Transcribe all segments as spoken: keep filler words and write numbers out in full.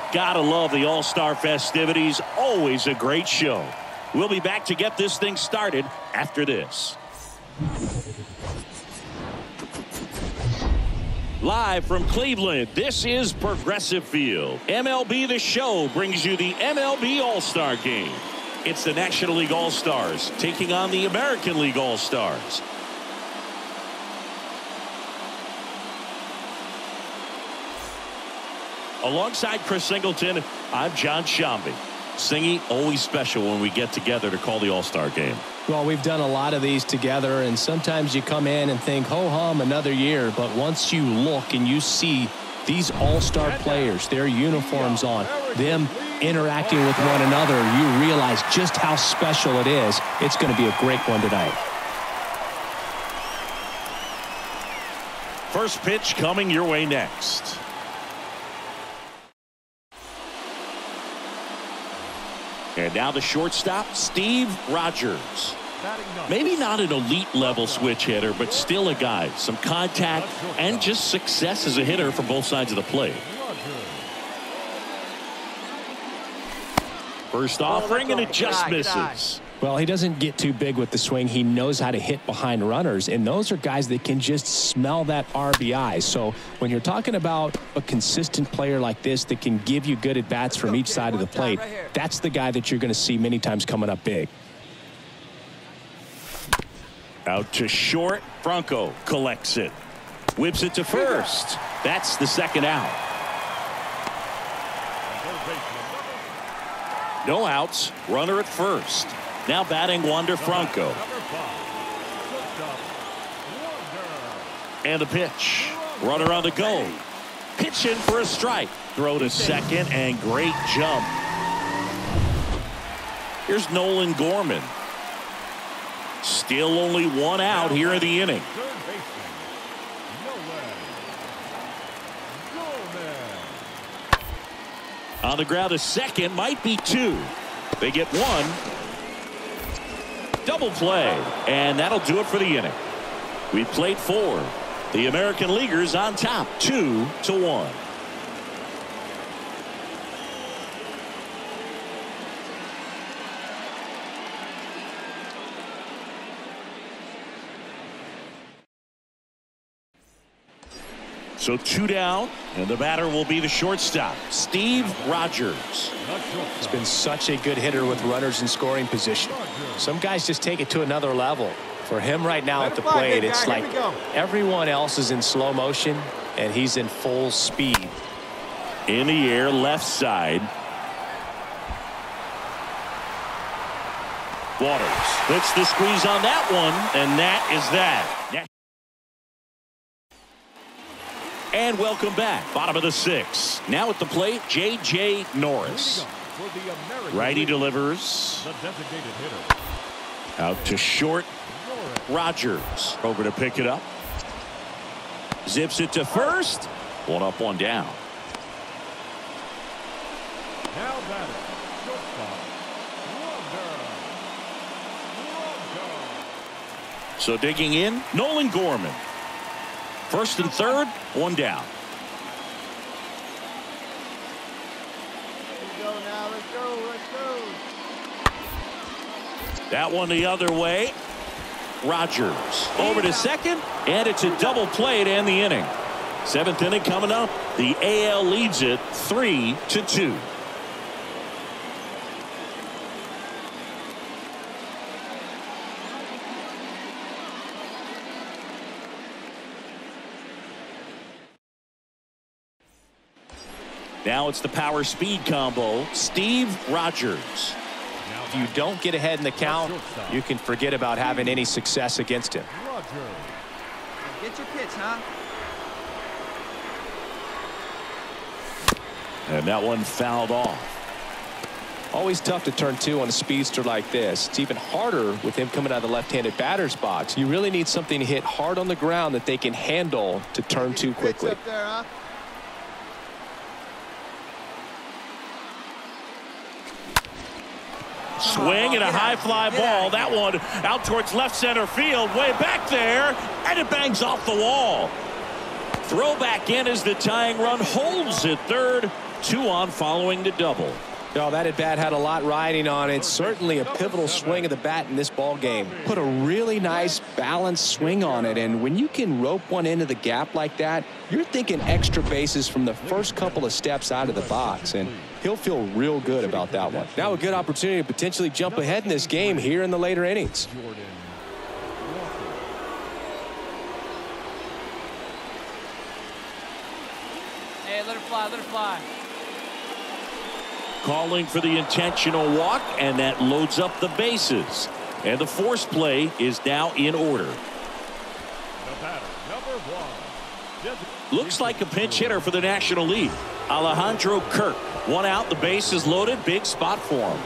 Gotta love the All-Star festivities. Always a great show. We'll be back to get this thing started after this. Live from Cleveland, this is Progressive Field. M L B The Show brings you the M L B All-Star Game. It's the National League All-Stars taking on the American League All-Stars. Alongside Chris Singleton, I'm John Shambi. Singy, always special when we get together to call the All-Star Game. Well, we've done a lot of these together, and sometimes you come in and think, ho-hum, another year. But once you look and you see these all-star players, their uniforms on, them interacting with one another, you realize just how special it is. It's going to be a great one tonight. First pitch coming your way next. And now the shortstop, Steve Rogers. Maybe not an elite level switch hitter, but still a guy. Some contact and just success as a hitter from both sides of the plate. First offering, and it just misses. Well, he doesn't get too big with the swing. He knows how to hit behind runners, and those are guys that can just smell that R B I. So when you're talking about a consistent player like this that can give you good at-bats from each side of the plate, that's the guy that you're going to see many times coming up big. Out to short, Franco collects it. Whips it to first. That's the second out. No outs, runner at first. Now batting Wander Franco. And a pitch. Runner on the go. Pitch in for a strike. Throw to second, and great jump. Here's Nolan Gorman. Still only one out here in the inning. On the ground to second, might be two. They get one. Double play, and that'll do it for the inning. We played four. The American Leaguers on top, two to one. So two down, and the batter will be the shortstop, Steve Rogers. He's been such a good hitter with runners in scoring position. Some guys just take it to another level. For him right now at the plate, it's like everyone else is in slow motion, and he's in full speed. In the air, left side. Waters puts the squeeze on that one, and that is that. And welcome back. Bottom of the sixth. Now at the plate, J J Norris. Righty delivers. Out to short. Rogers over to pick it up. Zips it to first. One up, one down. Now batting, shortstop, Wander. So digging in, Nolan Gorman. First and third, one down. Let's go now. Let's go. Let's go. That one the other way. Rogers over to second, and it's a double play to end the inning. Seventh inning coming up. The A L leads it three to two. Now it's the power speed combo. Steve Rogers. If you don't get ahead in the count, you can forget about having any success against him. Get your pitch, huh? And that one fouled off. Always tough to turn two on a speedster like this. It's even harder with him coming out of the left-handed batter's box. You really need something to hit hard on the ground that they can handle to turn two quickly. Up there, huh? Swing and a high fly ball. That one out towards left center field, way back there, and it bangs off the wall. Throw back in as the tying run holds at third. two on following the double. Oh, that at bat had a lot riding on it. Certainly a pivotal swing of the bat in this ball game. Put a really nice balanced swing on it, and when you can rope one into the gap like that, you're thinking extra bases from the first couple of steps out of the box, and he'll feel real good about that one. Now a good opportunity to potentially jump ahead in this game here in the later innings. Hey, let her fly, let her fly. Calling for the intentional walk, and that loads up the bases. And the force play is now in order. The batter, number one. Looks like a pinch hitter for the National League. Alejandro Kirk. One out, the base is loaded. Big spot for him.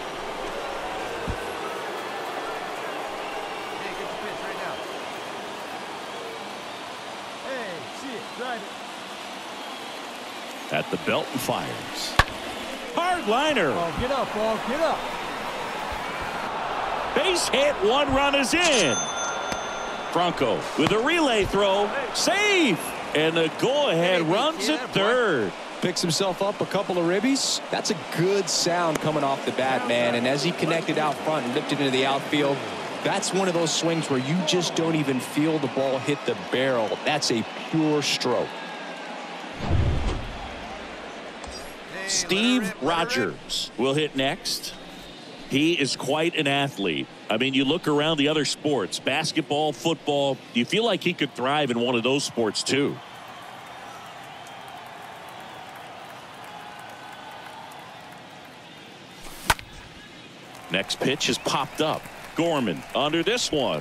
Hey, get your pitch right now. Hey, see it, drive it. At the belt and fires. Hard liner. Oh, get up, ball, get up. Base hit, one run is in. Franco with a relay throw, safe, and the go-ahead runs at third. Picks himself up a couple of ribbies. That's a good sound coming off the bat, man. And as he connected out front and lifted into the outfield, that's one of those swings where you just don't even feel the ball hit the barrel. That's a pure stroke. Steve Rogers will hit next. He is quite an athlete. I mean, you look around the other sports, basketball, football, you feel like he could thrive in one of those sports too. Next pitch has popped up. Gorman under this one.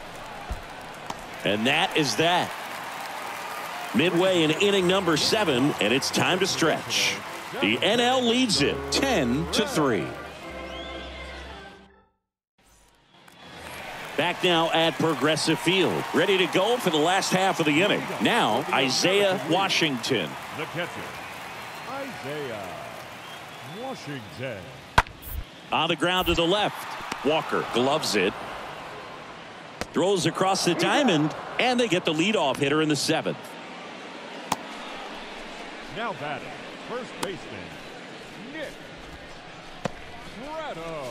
And that is that. Midway in inning number seven, and it's time to stretch. The N L leads it ten to three. Back now at Progressive Field, ready to go for the last half of the inning. Now Isaiah Washington. The catcher, Isaiah Washington. On the ground to the left. Walker gloves it. Throws across the diamond, and they get the leadoff hitter in the seventh. Now batting, first baseman, Nick Pratto.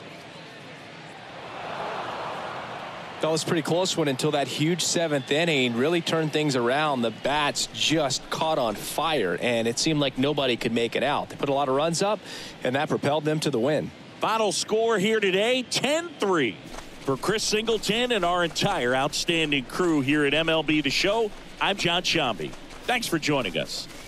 That was a pretty close one until that huge seventh inning really turned things around. The bats just caught on fire, and it seemed like nobody could make it out. They put a lot of runs up, and that propelled them to the win. Final score here today, ten three. For Chris Singleton and our entire outstanding crew here at M L B The Show, I'm John Sciambi. Thanks for joining us.